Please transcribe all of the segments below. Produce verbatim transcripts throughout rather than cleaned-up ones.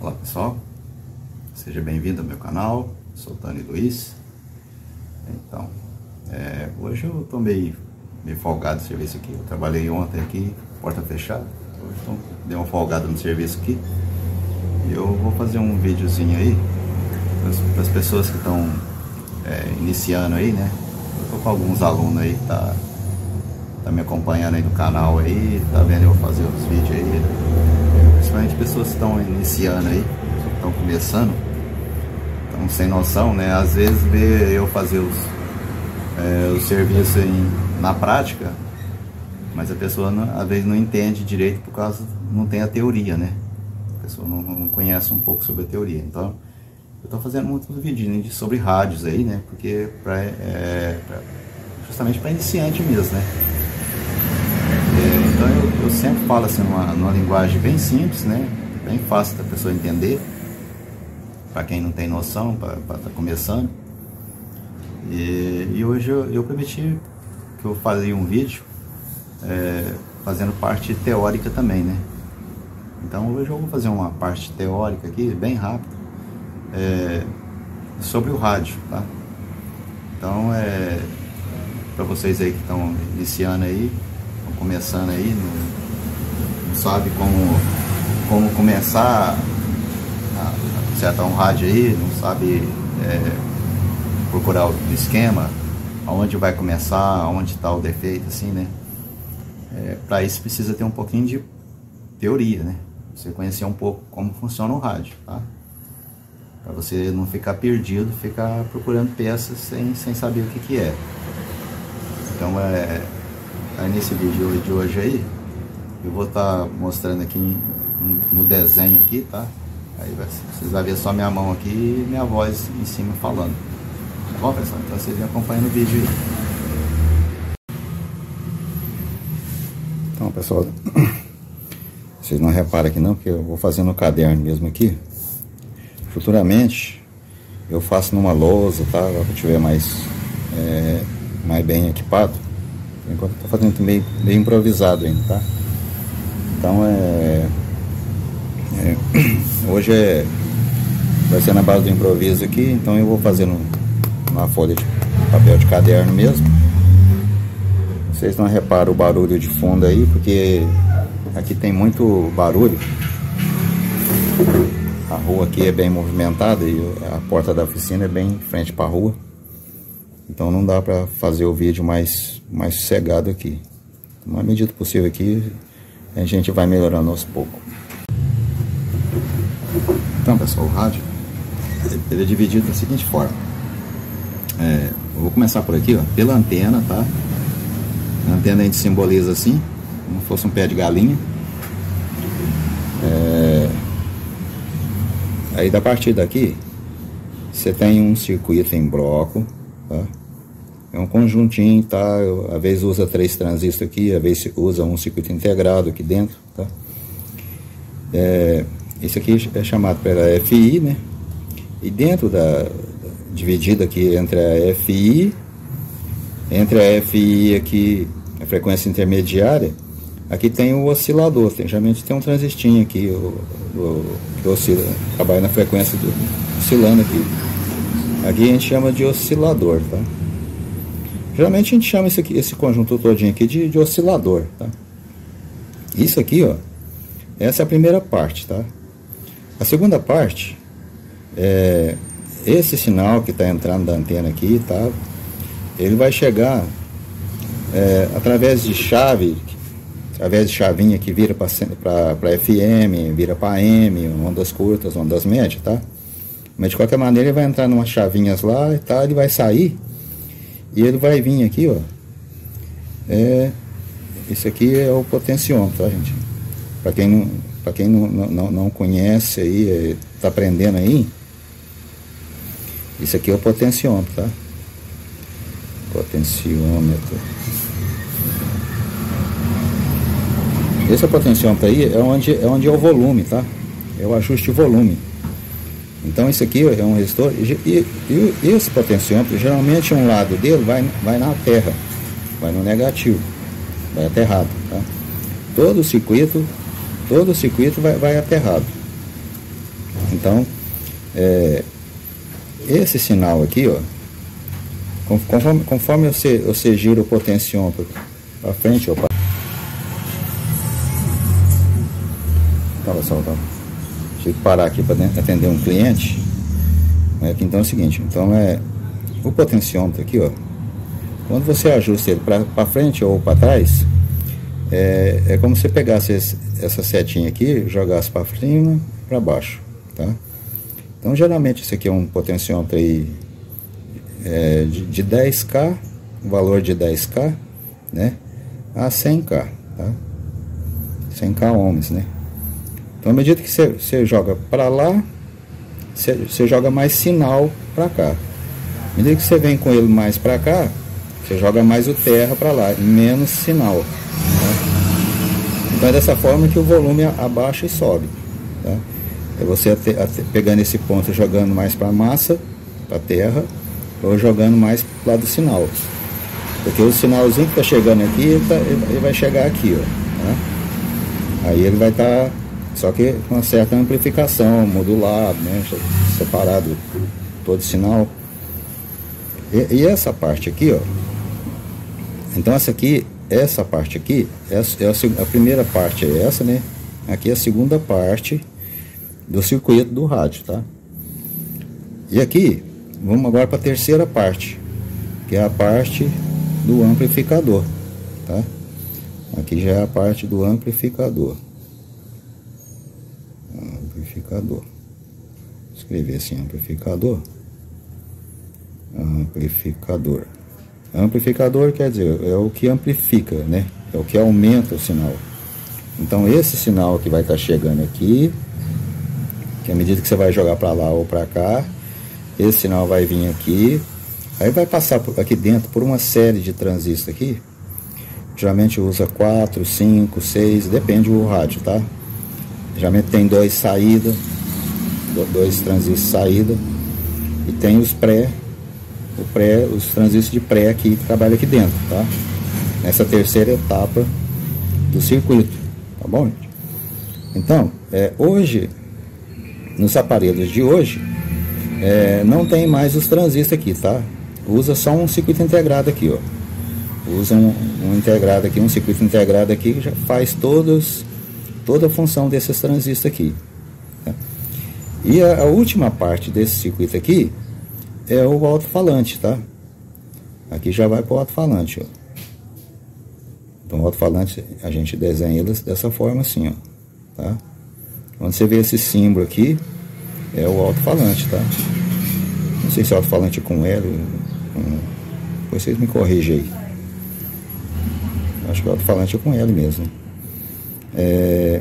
Olá pessoal, seja bem-vindo ao meu canal, sou Tani Luiz. Então, é, hoje eu tô meio, meio folgado no serviço aqui. Eu trabalhei ontem aqui, porta fechada. Hoje então, dei uma folgada no serviço aqui. E eu vou fazer um videozinho aí para as pessoas que estão é, iniciando aí, né? Eu tô com alguns alunos aí que tá, tá me acompanhando aí no canal aí, tá vendo eu fazer os vídeos aí. Principalmente pessoas que estão iniciando aí, que estão começando, estão sem noção, né? Às vezes vê eu fazer os, é, os serviços em, na prática, mas a pessoa não, às vezes não entende direito por causa, não tem a teoria, né? A pessoa não, não conhece um pouco sobre a teoria. Então, eu estou fazendo muitos vídeos sobre rádios aí, né? Porque pra, é, pra, justamente para iniciante mesmo, né? Então eu, eu sempre falo assim numa, numa linguagem bem simples, né? Bem fácil da pessoa entender, para quem não tem noção, para estar tá começando. E, e hoje eu, eu prometi que eu faria um vídeo é, fazendo parte teórica também, né? Então hoje eu vou fazer uma parte teórica aqui, bem rápida, é, sobre o rádio, tá? Então é para vocês aí que estão iniciando aí, começando aí, não, não sabe como, como começar a consertar um rádio aí, não sabe é, procurar o esquema, aonde vai começar, aonde está o defeito, assim, né? É, para isso precisa ter um pouquinho de teoria, né? Você conhecer um pouco como funciona o rádio, tá? Para você não ficar perdido, ficar procurando peças sem, sem saber o que que é. Então, é... Aí nesse vídeo de hoje aí, eu vou estar tá mostrando aqui no desenho aqui, tá? Aí vai, vocês vão ver só minha mão aqui e minha voz em cima falando. Tá bom, pessoal? Então vocês me acompanham no vídeo aí. Então, pessoal, vocês não reparam aqui não, porque eu vou fazer no caderno mesmo aqui. Futuramente, eu faço numa lousa, tá? Quando eu tiver mais, é, mais bem equipado. Enquanto eu tô fazendo meio, meio improvisado ainda, tá? Então é, é hoje é vai ser na base do improviso aqui, então eu vou fazer no, numa folha de papel de caderno mesmo. Vocês não reparam o barulho de fundo aí, porque aqui tem muito barulho. A rua aqui é bem movimentada e a porta da oficina é bem em frente para a rua. Então não dá para fazer o vídeo mais, mais sossegado aqui. Na medida possível aqui, a gente vai melhorando aos poucos. Então, pessoal, o rádio ele é dividido da seguinte forma. É, eu vou começar por aqui, ó, pela antena, tá? A antena a gente simboliza assim, como se fosse um pé de galinha. É, aí da partir daqui, você tem um circuito em bloco. Tá? É um conjuntinho, tá? Eu, às vezes usa três transistores aqui, às vezes usa um circuito integrado aqui dentro, tá? É, esse aqui é chamado pela F I, né? E dentro da dividido aqui entre a F I, entre a F I aqui, a frequência intermediária, aqui tem o oscilador. Tem, geralmente tem um transistinho aqui, o, o, que oscila, trabalha na frequência do oscilando aqui. Aqui a gente chama de oscilador, tá? Geralmente a gente chama esse, aqui, esse conjunto todinho aqui de, de oscilador, tá? Isso aqui, ó, essa é a primeira parte, tá? A segunda parte é esse sinal que está entrando da antena aqui, tá? Ele vai chegar é, através de chave, através de chavinha que vira para F M, vira para A M, ondas curtas, ondas médias, tá? Mas de qualquer maneira ele vai entrar numas chavinhas lá e tal, ele vai sair e ele vai vir aqui, ó. É, esse aqui é o potenciômetro, tá, gente? Para quem não, para quem não, não, não conhece aí, tá aprendendo aí, isso aqui é o potenciômetro, tá? Potenciômetro. Esse potenciômetro aí é onde é onde é o volume, tá? É o ajuste de volume. Então isso aqui é um resistor e, e, e esse potenciômetro, geralmente um lado dele vai, vai na terra, vai no negativo, vai aterrado, tá? Todo o circuito, todo o circuito vai, vai aterrado. Então, é, esse sinal aqui, ó, conforme, conforme você, você gira o potenciômetro para frente ou para... Olha só, tá? Tive que parar aqui para atender um cliente. É, então é o seguinte, então é o potenciômetro aqui, ó, quando você ajusta ele para frente ou para trás, é, é como se você pegasse esse, essa setinha aqui e jogasse para cima, para baixo, tá? Então geralmente esse aqui é um potenciômetro aí, é, de, de dez K, valor de dez K, né, a cem K, tá? cem K ohms, né? Então à medida que você, você joga para lá, você, você joga mais sinal para cá. À medida que você vem com ele mais para cá, você joga mais o terra para lá, menos sinal, tá? Então é dessa forma que o volume abaixa e sobe, tá? É você até, até, pegando esse ponto e jogando mais para a massa, para a terra, ou jogando mais para o lado do sinal. Porque o sinalzinho que está chegando aqui, ele, tá, ele vai chegar aqui, ó, tá? Aí ele vai estar, tá, só que com uma certa amplificação, modulado, né, separado todo sinal. E, e essa parte aqui, ó, então essa aqui, essa parte aqui, essa, é a, a primeira parte é essa, né? Aqui é a segunda parte do circuito do rádio, tá? E aqui, vamos agora para a terceira parte, que é a parte do amplificador, tá? Aqui já é a parte do amplificador. Amplificador. Vou escrever assim, amplificador. Amplificador. Amplificador quer dizer, é o que amplifica, né? É o que aumenta o sinal. Então esse sinal que vai estar chegando aqui, que à medida que você vai jogar para lá ou para cá, esse sinal vai vir aqui, aí vai passar por, aqui dentro por uma série de transistores aqui. Geralmente usa quatro, cinco, seis, depende do rádio, tá? Geralmente tem dois saídas, dois transistores saída, e tem os pré, o pré, os transistores de pré aqui que trabalham aqui dentro, tá? Nessa terceira etapa do circuito, tá bom? Então, é, hoje, nos aparelhos de hoje, é, não tem mais os transistores aqui, tá? Usa só um circuito integrado aqui, ó. Usa um, um integrado aqui, um circuito integrado aqui que já faz todos, toda a função desses transistores aqui, tá? E a, a última parte desse circuito aqui é o alto-falante, tá? Aqui já vai para o alto-falante, ó. Então o alto-falante a gente desenha eles dessa forma assim, ó, tá? Quando você vê esse símbolo aqui, é o alto-falante, tá? Não sei se é alto-falante com L, com... depois vocês me corrigem aí. Acho que o alto-falante é com L mesmo. É...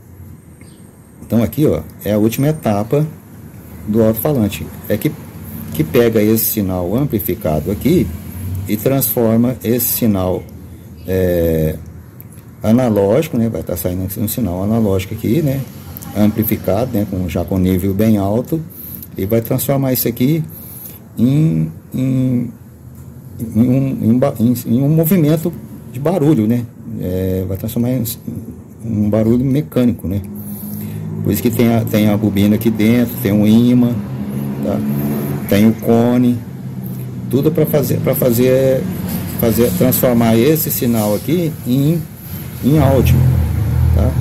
Então aqui, ó, é a última etapa do alto-falante. É que, que pega esse sinal amplificado aqui e transforma esse sinal é, analógico, né? Vai estar saindo um sinal analógico aqui, né? Amplificado, né? Com, já com nível bem alto, e vai transformar isso aqui em, em, em, um, em, em um movimento de barulho, né? É, vai transformar em um barulho mecânico, né? Por isso que tem a, tem a bobina aqui dentro, tem um ímã, tá? Tem o cone, tudo para fazer, para fazer, fazer, transformar esse sinal aqui em, em áudio, tá?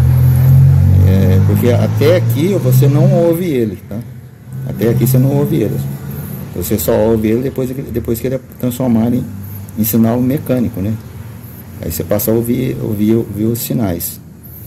É, porque até aqui você não ouve ele, tá? Até aqui você não ouve ele, você só ouve ele depois, depois que ele é transformado em, em sinal mecânico, né? Aí você passa a ouvir, ouvir, ouvir os sinais.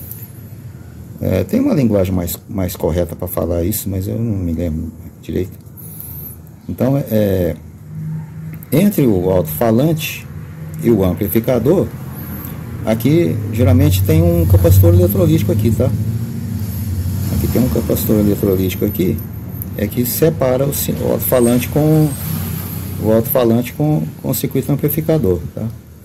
É, tem uma linguagem mais, mais correta para falar isso, mas eu não me lembro direito. Então, é, entre o alto-falante e o amplificador, aqui geralmente tem um capacitor eletrolítico aqui, tá? Aqui tem um capacitor eletrolítico aqui, é que separa o, o alto-falante com o alto-falante com, com o circuito amplificador, tá?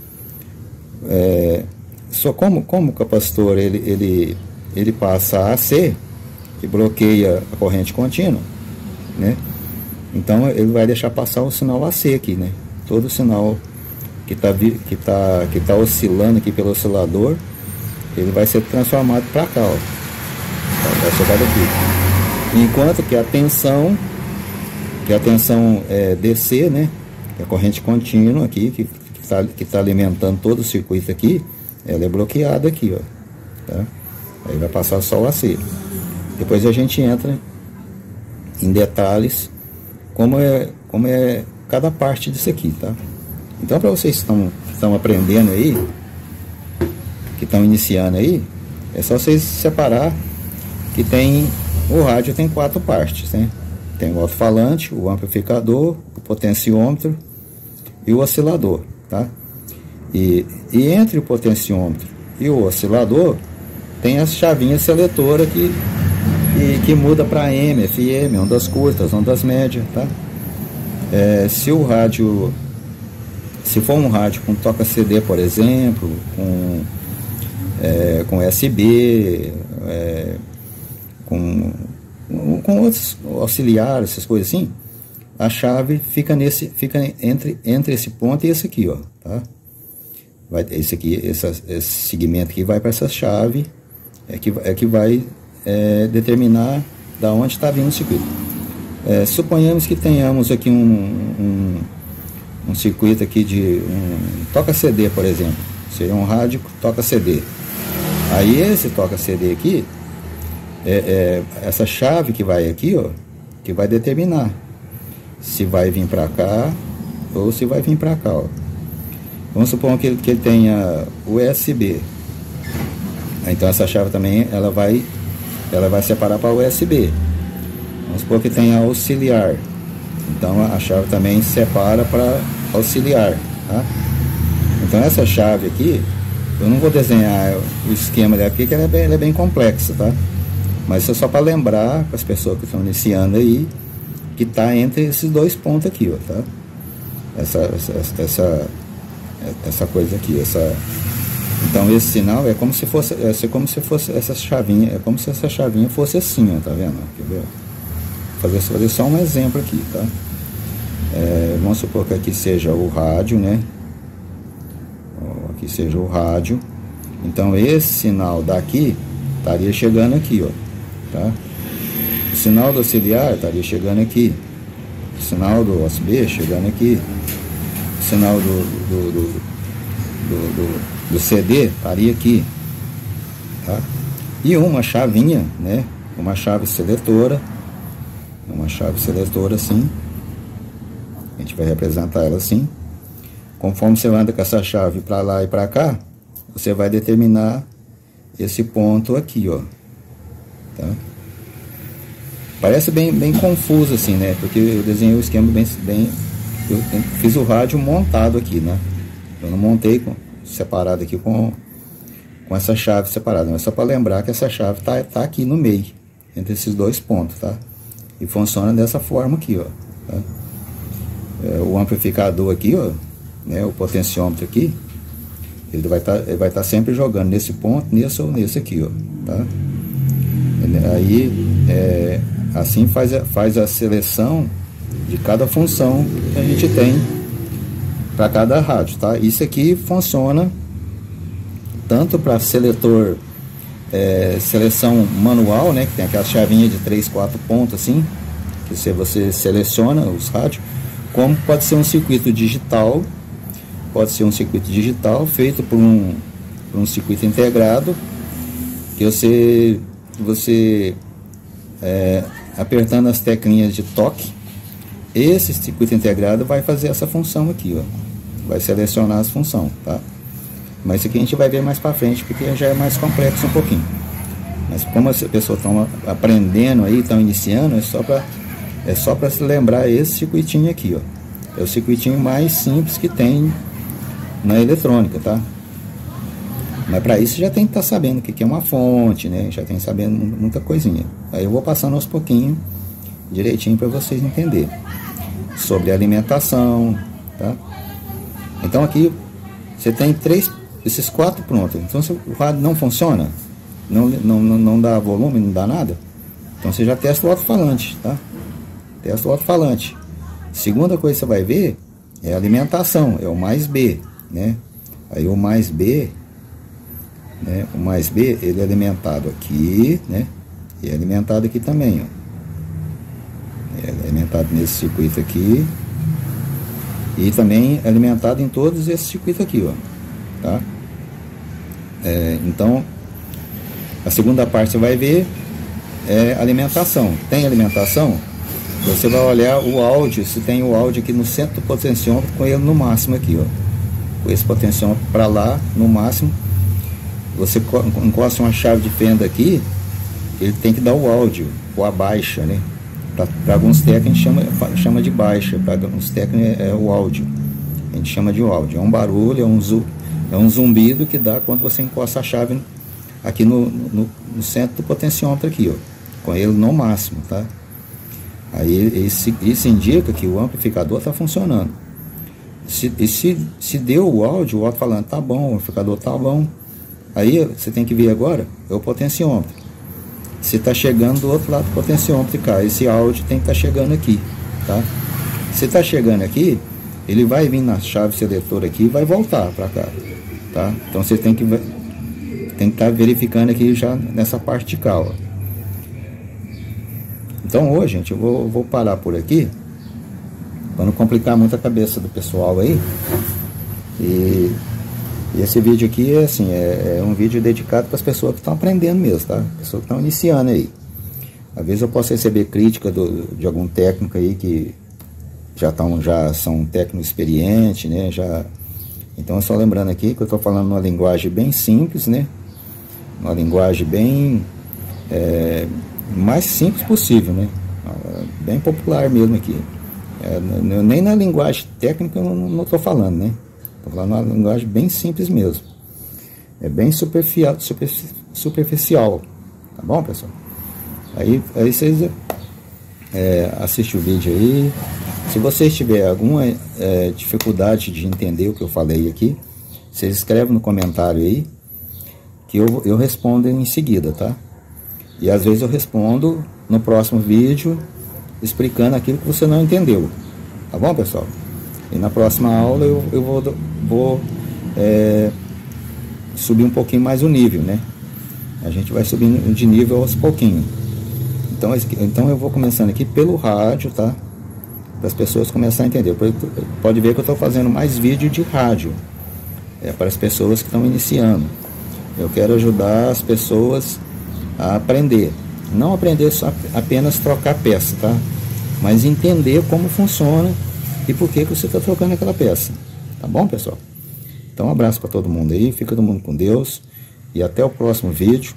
É, só como, como o capacitor ele, ele, ele passa a A C, que bloqueia a corrente contínua, né? Então ele vai deixar passar o sinal A C aqui, né? Todo o sinal que está que tá, que tá oscilando aqui pelo oscilador, ele vai ser transformado para cá, ó. Vai chegar daqui. Enquanto que a tensão, que a tensão é D C, né? Que é a corrente contínua aqui, que está que tá alimentando todo o circuito aqui, ela é bloqueada aqui, ó. Tá? Aí vai passar só o A C. Depois a gente entra em detalhes como é, como é cada parte disso aqui, tá? Então, para vocês que estão, estão aprendendo aí, que estão iniciando aí, é só vocês separar que tem, o rádio tem quatro partes, né? Tem o alto-falante, o amplificador, o potenciômetro e o oscilador, tá? E, e entre o potenciômetro e o oscilador tem as chavinhas seletoras que, que, que muda para A M, F M, ondas curtas, ondas médias, tá? É, se o rádio, se for um rádio com toca-C D, por exemplo, com, é, com U S B, é, com, com outros auxiliares, essas coisas assim, a chave fica, nesse, fica entre, entre esse ponto e esse aqui, ó, tá? Vai, esse aqui, essa, esse segmento aqui vai para essa chave, é que, é que vai é, determinar da onde está vindo o circuito. É, suponhamos que tenhamos aqui um, um, um circuito aqui de um toca-C D, por exemplo. Seria um rádio toca-C D. Aí esse toca-C D aqui, é, é, essa chave que vai aqui, ó, que vai determinar se vai vir para cá ou se vai vir para cá, ó. Vamos supor que ele, que ele tenha U S B. Então essa chave também ela vai, ela vai separar para U S B. Vamos supor que tenha auxiliar. Então a chave também separa para auxiliar, tá? Então essa chave aqui, eu não vou desenhar o esquema dela aqui, que ela é bem, ela é bem complexa, tá? Mas isso é só para lembrar para as pessoas que estão iniciando aí, que está entre esses dois pontos aqui, ó, tá? Essa, essa, essa, essa coisa aqui, essa... Então esse sinal é como se fosse, é como se fosse essa chavinha, é como se essa chavinha fosse assim, ó, tá vendo? Quer ver? Vou fazer, fazer só um exemplo aqui, tá? É, vamos supor que aqui seja o rádio, né? Ó, aqui seja o rádio. Então esse sinal daqui estaria chegando aqui, ó, tá? O sinal do auxiliar estaria chegando aqui. O sinal do U S B chegando aqui. O sinal do, do, do, do, do do C D estaria aqui, tá? E uma chavinha, né? Uma chave seletora, uma chave seletora assim. A gente vai representar ela assim. Conforme você anda com essa chave para lá e para cá, você vai determinar esse ponto aqui, ó, tá? Parece bem, bem confuso assim, né? Porque eu desenhei o esquema bem, bem, eu fiz o rádio montado aqui, né? Eu não montei com separado aqui com, com essa chave separada, mas só para lembrar que essa chave tá, tá aqui no meio, entre esses dois pontos, tá? E funciona dessa forma aqui, ó, tá? É, o amplificador aqui, ó, né, o potenciômetro aqui, ele vai estar tá, ele vai tá sempre jogando nesse ponto, nesse ou nesse aqui, ó, tá? Ele, aí, é, assim faz a, faz a seleção de cada função que a gente tem para cada rádio, tá? Isso aqui funciona tanto para seletor, é, seleção manual, né? Que tem aquela chavinha de três, quatro pontos assim, que você, você seleciona os rádios, como pode ser um circuito digital, pode ser um circuito digital feito por um, por um circuito integrado, que você, você é, apertando as teclinhas de toque, esse circuito integrado vai fazer essa função aqui, ó. Vai selecionar as funções, tá? Mas isso aqui a gente vai ver mais pra frente, porque já é mais complexo um pouquinho. Mas como as pessoas estão aprendendo aí, estão iniciando, é só para é só para se lembrar esse circuitinho aqui, ó. É o circuitinho mais simples que tem na eletrônica, tá? Mas para isso já tem que estar tá sabendo o que é uma fonte, né? Já tem que sabendo muita coisinha. Aí eu vou passando aos pouquinhos, direitinho, para vocês entenderem. Sobre alimentação, tá? Então aqui você tem três, esses quatro prontos. Então se o rádio não funciona, não, não, não dá volume, não dá nada, então você já testa o alto-falante, tá? Testa o alto-falante. Segunda coisa que você vai ver é a alimentação, é o mais B, né? Aí o mais B, né? O mais B, ele é alimentado aqui, né? E é alimentado aqui também, ó. alimentado nesse circuito aqui e também alimentado em todos esses circuitos aqui, ó, tá? É, então, a segunda parte você vai ver é alimentação. Tem alimentação? Você vai olhar o áudio, se tem o áudio aqui no centro do potenciômetro com ele no máximo aqui, ó. Com esse potenciômetro para lá, no máximo. Você encosta uma chave de fenda aqui, ele tem que dar o áudio, ou a baixa, né? Para alguns técnicos chama, chama de baixa, para alguns técnicos é, é o áudio. A gente chama de áudio. É um barulho, é um, zu, é um zumbido que dá quando você encosta a chave aqui no, no, no centro do potenciômetro aqui, ó. Com ele no máximo, tá? Aí esse, isso indica que o amplificador está funcionando. Se, e se, se deu o áudio, o alto-falante tá bom, o amplificador tá bom. Aí você tem que ver agora, é o potenciômetro. Se está chegando do outro lado do potenciômetro, cá, esse áudio tem que estar tá chegando aqui, tá? Se está chegando aqui, ele vai vir na chave seletora aqui e vai voltar para cá, tá? Então você tem que tem que estar tá verificando aqui já nessa parte de cá, ó. Então hoje, gente, eu vou, vou parar por aqui para não complicar muito a cabeça do pessoal aí. E E esse vídeo aqui é assim, é, é um vídeo dedicado para as pessoas que estão aprendendo mesmo, tá? Pessoas que estão iniciando aí. Às vezes eu posso receber crítica do, de algum técnico aí que já, tão, já são técnicos experientes, né? Já, então, só lembrando aqui que eu estou falando uma linguagem bem simples, né? Uma linguagem bem é, mais simples possível, né? Bem popular mesmo aqui. É, nem na linguagem técnica eu não estou falando, né? Estou falando uma linguagem bem simples mesmo. É bem superficial, super, superficial. Tá bom, pessoal? Aí, aí vocês é, assistem o vídeo aí. Se vocês tiverem alguma é, dificuldade de entender o que eu falei aqui, vocês escrevem no comentário aí, que eu, eu respondo em seguida, tá? E às vezes eu respondo no próximo vídeo, explicando aquilo que você não entendeu. Tá bom, pessoal? E na próxima aula eu, eu vou, vou é, subir um pouquinho mais o nível, né? A gente vai subindo de nível aos pouquinhos. Então, então eu vou começando aqui pelo rádio, tá? Para as pessoas começarem a entender. Pode ver que eu estou fazendo mais vídeo de rádio. É para as pessoas que estão iniciando. Eu quero ajudar as pessoas a aprender. Não aprender só apenas trocar peça, tá? Mas entender como funciona e por que que você está trocando aquela peça. Tá bom, pessoal? Então um abraço para todo mundo aí, fica todo mundo com Deus e até o próximo vídeo.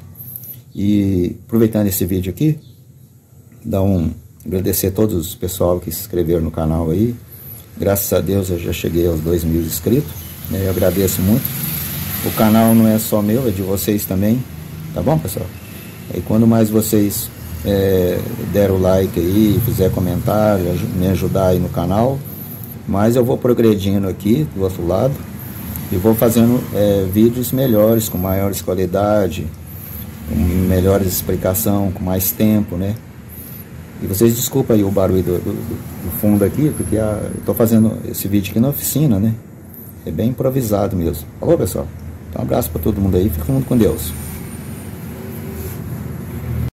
E aproveitando esse vídeo aqui, dá um agradecer a todos os pessoal que se inscreveram no canal aí. Graças a Deus eu já cheguei aos dois mil inscritos, né? Eu agradeço muito. O canal não é só meu, é de vocês também, tá bom, pessoal? E quando mais vocês é, deram o like aí, fizer comentário, me ajudar aí no canal, mas eu vou progredindo aqui do outro lado e vou fazendo é, vídeos melhores, com maiores qualidade, com melhores explicação, com mais tempo, né? E vocês desculpem aí o barulho do, do, do fundo aqui, porque a, eu estou fazendo esse vídeo aqui na oficina, né? É bem improvisado mesmo. Falou, pessoal? Então um abraço para todo mundo aí, fica todo mundo com Deus.